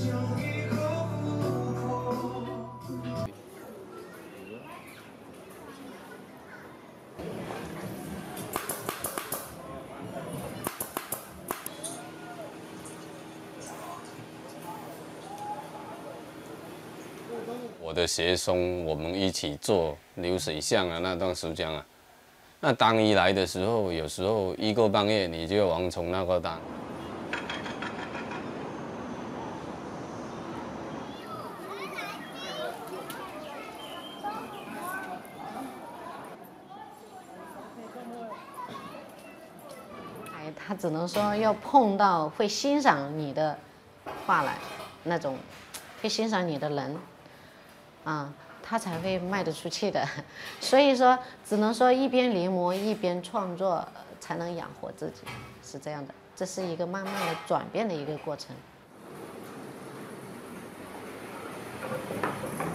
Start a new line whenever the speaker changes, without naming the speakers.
我的学生，我们一起做流水线啊，那段时间啊，那单一来的时候，有时候1个半月你就完成那个单。
他只能说要碰到会欣赏你的画来，那种会欣赏你的人，啊，他才会卖得出去的。所以说，只能说一边临摹一边创作，才能养活自己，是这样的。这是一个慢慢的转变的一个过程。